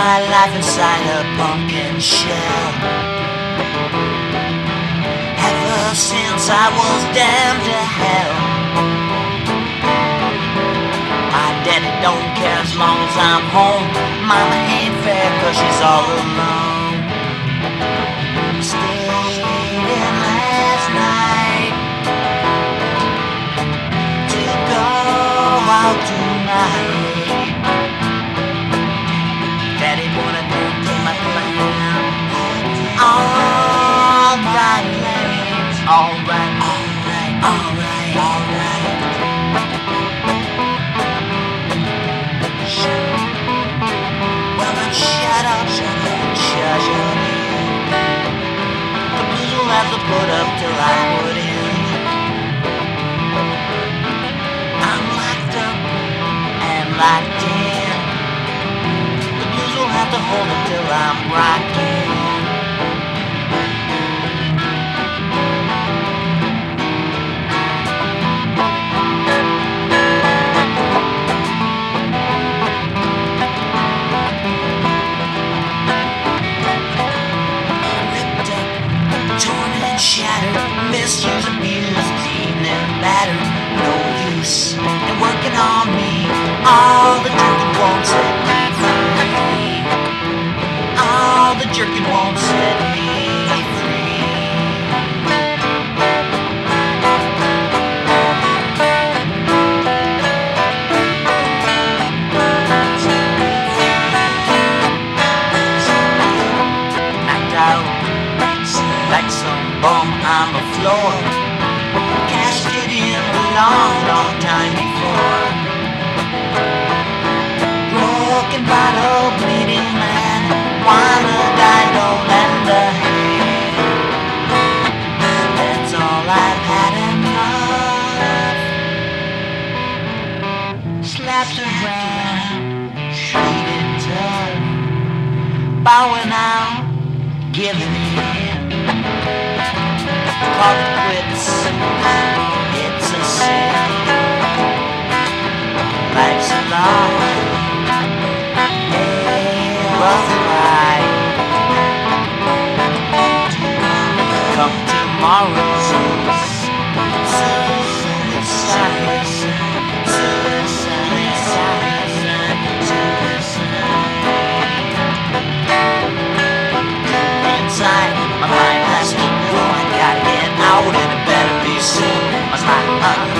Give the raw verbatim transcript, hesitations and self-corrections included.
my life inside a pumpkin shell. Ever since I was damned to hell. My daddy don't care as long as I'm home. Mama ain't fair cause she's all alone. Stayed in last night to go out tonight. Daddy wanna do my plan. Alright, alright, alright, alright, alright. Well then shut up, shut up, shut, shut in. The blues will have to put up till I put in. I'm locked up and locked in. The blues will have to hold it till I'm rocking. Shattered, misused, abused, beaten and battered. No use in working on me. All the jerking won't set me free. All the jerking won't set me free. Knocked out like some bum on the floor. Cashed it in a long, long time before. Broken bottle, bleeding man. Wanna die, don't lend a hand. That's all I've had enough. Slapped around, treated tough. Bowing out, giving in. Call it quits, it's a sin. Life's a long, rough ride. Come tomorrow, suicide, suicide, suicide. Inside, my mind has to know I gotta get out and it better be soon. My mind, uh,